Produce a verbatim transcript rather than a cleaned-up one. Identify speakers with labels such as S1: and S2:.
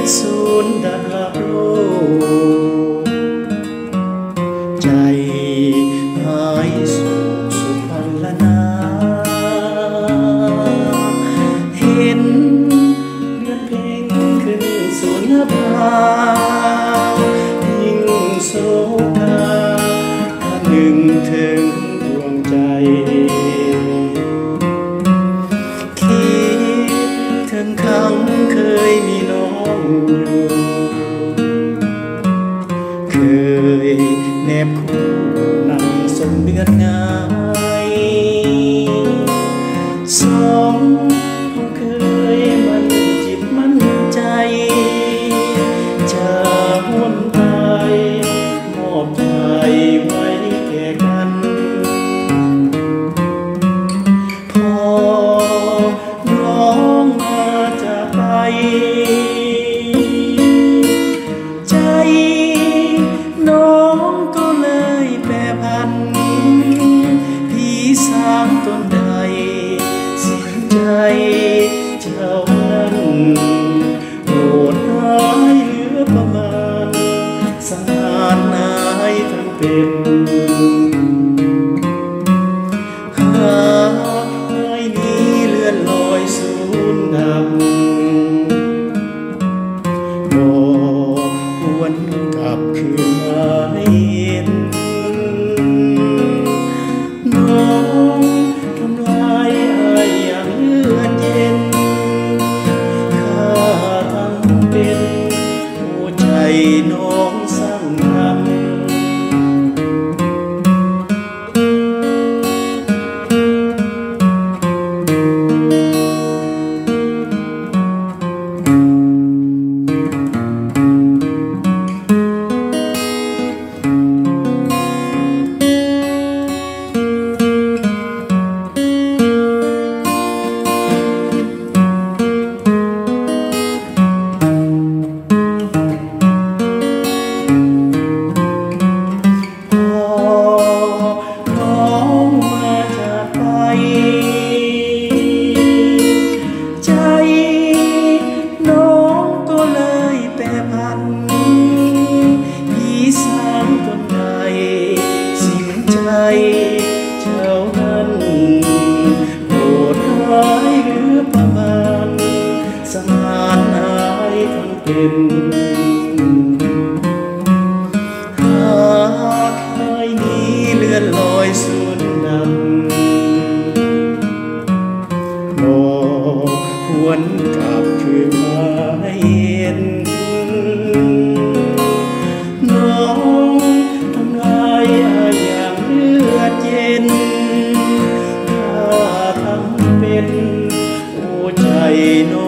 S1: สูญดับลับโลกใจหายสู่สุพรรณนาเห็นเดือนเพ็ญขึ้นสุนภายิ่งโศกาหนึ่งถึงดวงใจคิดถึงคำเคยมีน้องอยู่เคยแนบคู่นั่งสมเดือนงายสองเราเคยมันจิตมันใจจะห่วงตายมอบใจไว้แก่กันพอน้องมาจะไปใจน้องก็เลยแปรผันผีสางตนใดเสียใจเจ้านั้นโปรดหายเหลือประมาณสังหารนายทั้งเป็นหาไม่มีเลื่อนลอยสูญดับบอกหวนกลับคืนมาให้เห็นน้องทำลายอายอย่างเลือดเย็นข้าทั้งเป็นหัวใจน้องสร้างทำเจ้านั้นโปรดหายเหลือประมาณสังหารนายทั้งเป็นหาไม่มีเลื่อนลอยสูญดำบอกหวนกลับคืนมาให้เห็นน้องทำลายอาอย่างเลือดเย็นข้าทำเป็นหัวใจน้อง